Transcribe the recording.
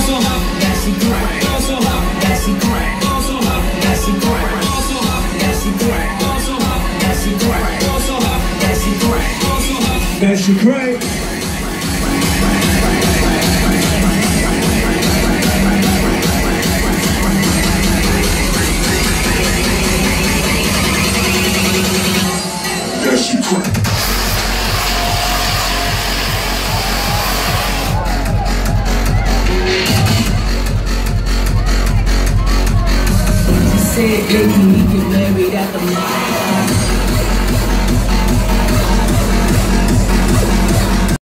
that she crack, that she crack, that she crack, that she crack, that she crack, that she crack, that she crack. Said, baby, we get married at the mall.